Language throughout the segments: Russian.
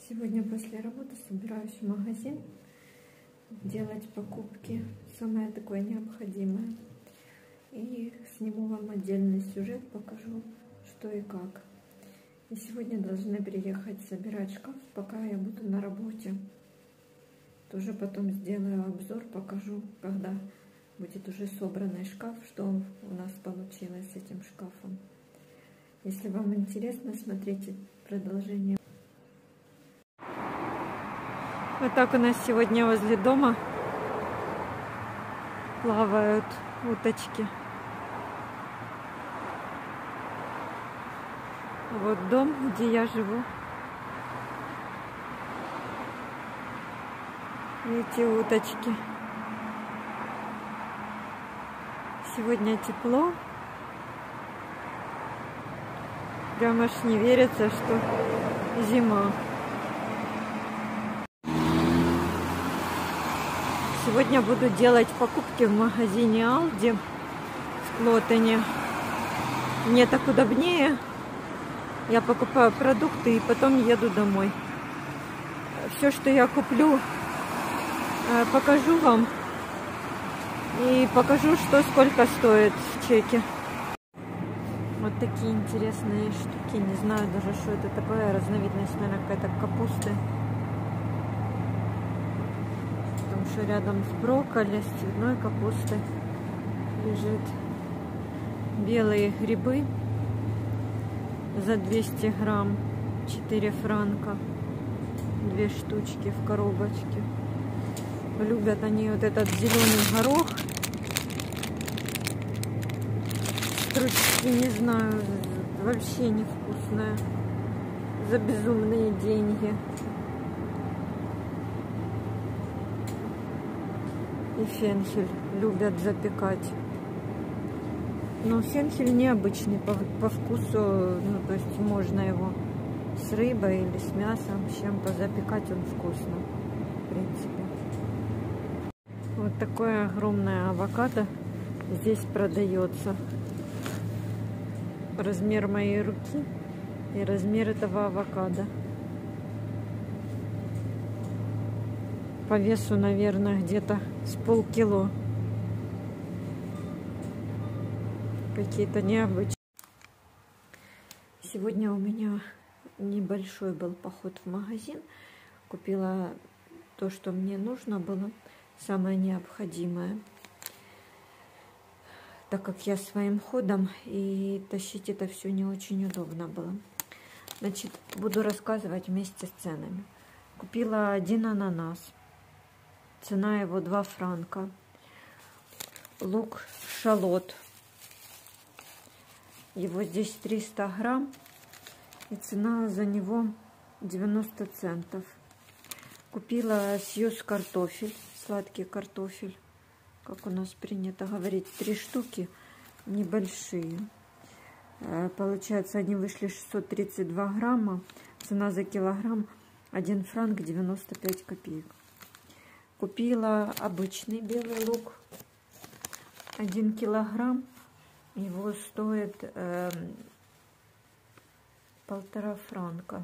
Сегодня после работы собираюсь в магазин делать покупки, самое такое необходимое. И сниму вам отдельный сюжет, покажу, что и как. И сегодня должны приехать собирать шкаф, пока я буду на работе. Тоже потом сделаю обзор, покажу, когда будет уже собранный шкаф, что у нас получилось с этим шкафом. Если вам интересно, смотрите продолжение. Вот так у нас сегодня возле дома плавают уточки. Вот дом, где я живу. Эти уточки. Сегодня тепло. Прям аж не верится, что зима. Сегодня буду делать покупки в магазине Aldi в Клотоне. Мне так удобнее. Я покупаю продукты и потом еду домой. Все, что я куплю, покажу вам. И покажу, что сколько стоит в чеке. Вот такие интересные штуки. Не знаю даже, что это такое. Разновидность, наверное, какая-то капусты. Потому что рядом с брокколи, с цветной капустой лежит. Белые грибы за 200 грамм. 4 франка. 2 штучки в коробочке. Любят они вот этот зеленый горох. Стручки, не знаю, вообще невкусная. За безумные деньги. И фенхель любят запекать. Но фенхель необычный по вкусу. Ну, то есть можно его с рыбой или с мясом, с чем-то запекать, он вкусно, в принципе. Вот такое огромное авокадо здесь продается. Размер моей руки и размер этого авокадо. По весу, наверное, где-то с полкило. Какие-то необычные. Сегодня у меня небольшой был поход в магазин. Купила то, что мне нужно было, самое необходимое. Так как я своим ходом, и тащить это все не очень удобно было. Значит, буду рассказывать вместе с ценами. Купила 1 ананас. Цена его 2 франка. Лук шалот. Его здесь 300 грамм. И цена за него 90 центов. Купила сьюз картофель. Сладкий картофель. Как у нас принято говорить, 3 штуки небольшие. Получается, они вышли 632 грамма. Цена за килограмм 1 франк 95 копеек. Купила обычный белый лук. 1 килограмм. Его стоит 1,5 франка.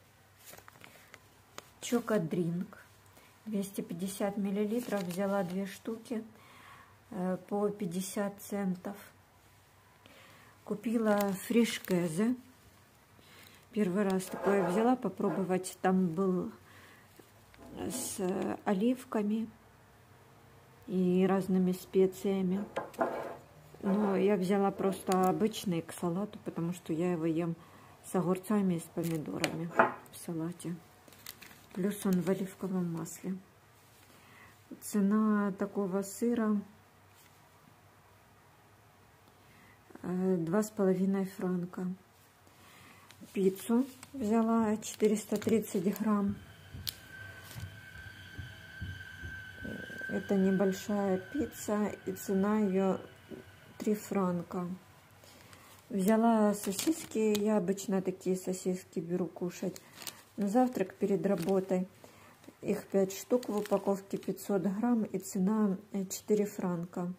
Чокодринк. 250 миллилитров. Взяла 2 штуки по 50 центов. Купила фришкезе. Первый раз такое взяла попробовать. Там был с оливками и разными специями. Но я взяла просто обычный к салату, потому что я его ем с огурцами и с помидорами в салате. Плюс он в оливковом масле. Цена такого сыра 2,5 франка. Пиццу взяла 430 грамм. Это небольшая пицца, и цена ее 3 франка. Взяла сосиски. Я обычно такие сосиски беру кушать на завтрак перед работой. Их 5 штук в упаковке, 500 грамм, и цена 4 франка.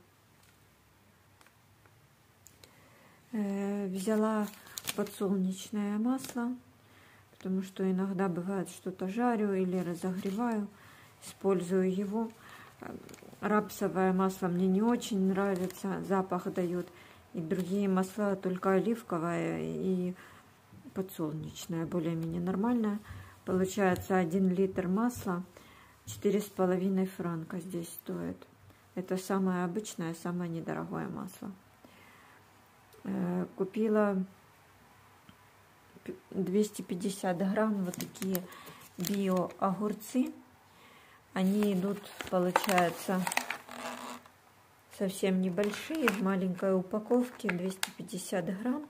Взяла подсолнечное масло, потому что иногда бывает что-то жарю или разогреваю, использую его. Рапсовое масло мне не очень нравится, запах дает. И другие масла, только оливковое и подсолнечное, более-менее нормальное. Получается 1 литр масла 4,5 франка здесь стоит. Это самое обычное, самое недорогое масло. Купила 250 грамм вот такие био-огурцы. Они идут, получается, совсем небольшие, в маленькой упаковке, 250 грамм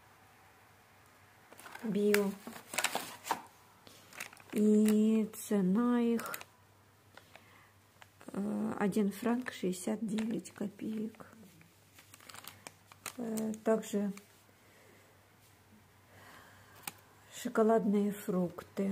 био. И цена их 1 франк 69 копеек. Также шоколадные фрукты.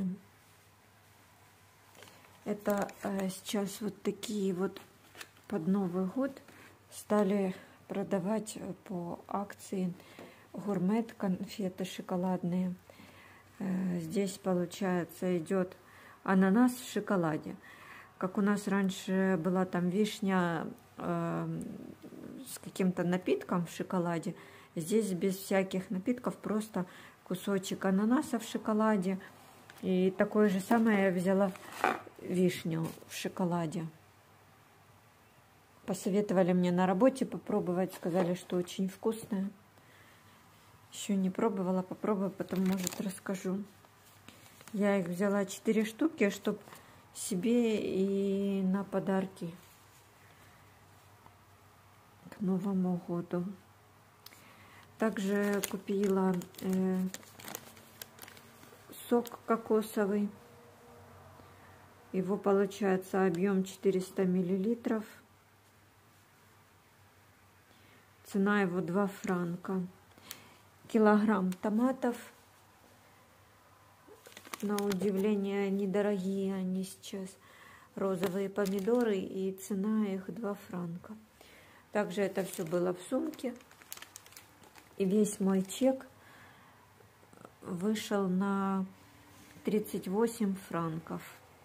Это сейчас вот такие вот под Новый год стали продавать по акции гурмет конфеты шоколадные. Здесь, получается, идет ананас в шоколаде. Как у нас раньше была там вишня с каким-то напитком в шоколаде, здесь без всяких напитков, просто кусочек ананаса в шоколаде. И такое же самое я взяла вишню в шоколаде. Посоветовали мне на работе попробовать, сказали, что очень вкусная. Еще не пробовала, попробую, потом, может, расскажу. Я их взяла 4 штуки, чтобы себе и на подарки к Новому году. Также купила сок кокосовый. Его, получается, объем 400 миллилитров. Цена его 2 франка. Килограмм томатов. На удивление недорогие они сейчас. Розовые помидоры, и цена их 2 франка. Также это все было в сумке. И весь мой чек вышел на 38 франков.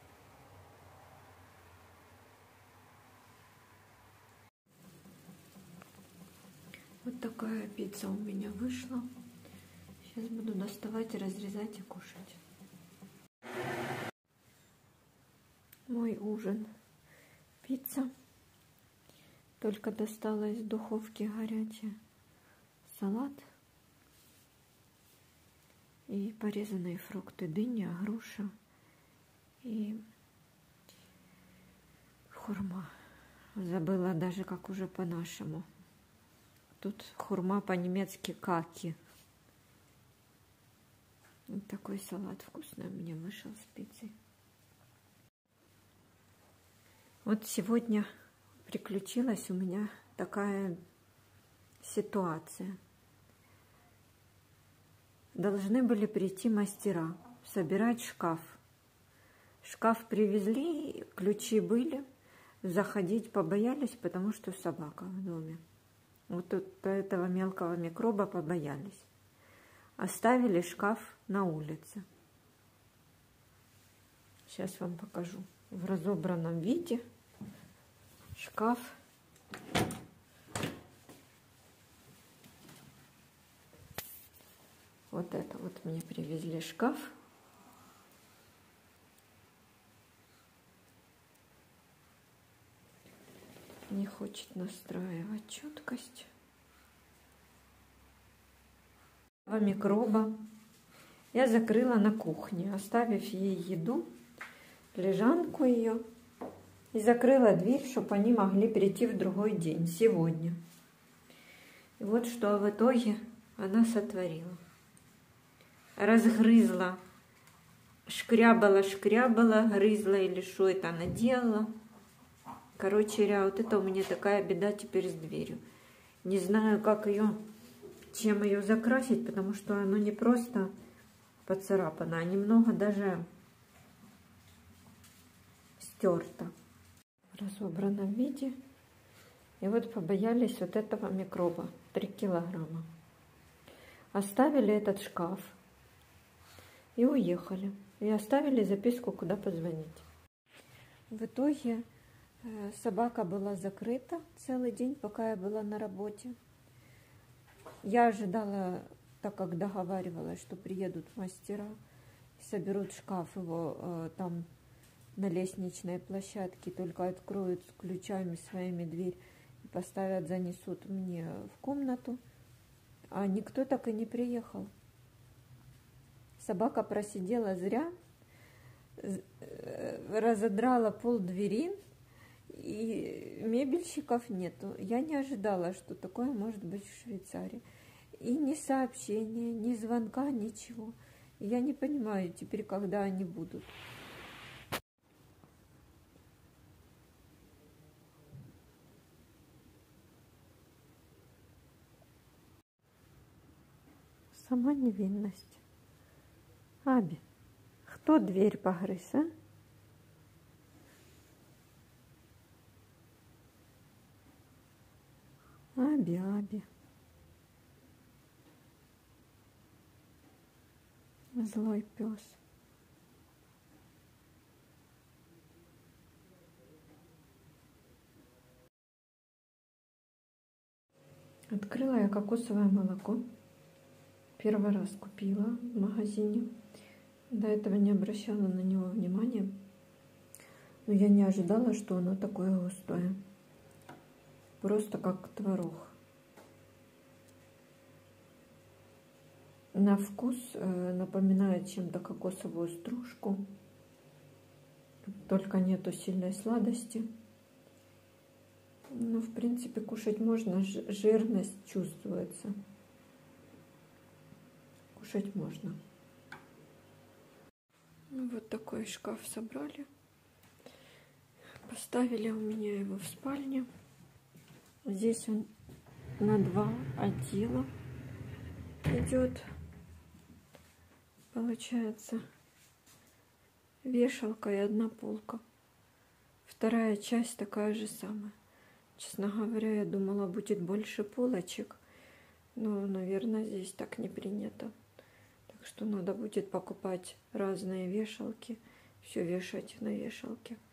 Вот такая пицца у меня вышла. Сейчас буду доставать, разрезать и кушать. Мой ужин. Пицца. Только достала из духовки горячая. Салат. И порезанные фрукты. Дыня, груша и хурма. Забыла даже, как уже по-нашему. Тут хурма по-немецки каки. Вот такой салат вкусный у меня вышел с пиццей. Вот сегодня приключилась у меня такая ситуация. Должны были прийти мастера, собирать шкаф. Шкаф привезли, ключи были. Заходить побоялись, потому что собака в доме. Вот тут этого мелкого микроба побоялись. Оставили шкаф на улице. Сейчас вам покажу. В разобранном виде шкаф. Вот это вот мне привезли шкаф. Не хочет настраивать четкость. Микроба я закрыла на кухне, оставив ей еду, лежанку ее, и закрыла дверь, чтобы они могли прийти в другой день, сегодня. И вот что в итоге она сотворила. Разгрызла, шкрябала, грызла, или что это она делала. Короче говоря, вот это у меня такая беда теперь с дверью. Не знаю, как ее, чем ее закрасить, потому что оно не просто поцарапано, а немного даже стерто в разобранном виде. И вот побоялись вот этого микроба. 3 килограмма. Оставили этот шкаф. и уехали. И оставили записку, куда позвонить. В итоге собака была закрыта целый день, пока я была на работе. Я ожидала, так как договаривалась, что приедут мастера, соберут шкаф его там на лестничной площадке, только откроют с ключами своими дверь и поставят, занесут мне в комнату. А никто так и не приехал. Собака просидела зря, разодрала пол двери, и мебельщиков нету. Я не ожидала, что такое может быть в Швейцарии. И ни сообщения, ни звонка, ничего. Я не понимаю теперь, когда они будут. Сама невинность. Аби, кто дверь погрыз, а? Аби. Злой пес. Открыла я кокосовое молоко. Первый раз купила в магазине. До этого не обращала на него внимания. Но я не ожидала, что оно такое густое. Просто как творог. На вкус напоминает чем-то кокосовую стружку. Только нету сильной сладости. Ну, в принципе, кушать можно. Жирность чувствуется. Кушать можно. Вот такой шкаф собрали. Поставили у меня его в спальне. Здесь он на 2 отдела идет. Получается вешалка и 1 полка. Вторая часть такая же самая. Честно говоря, я думала, будет больше полочек. Но, наверное, здесь так не принято. Так что надо будет покупать разные вешалки. Все вешать на вешалке.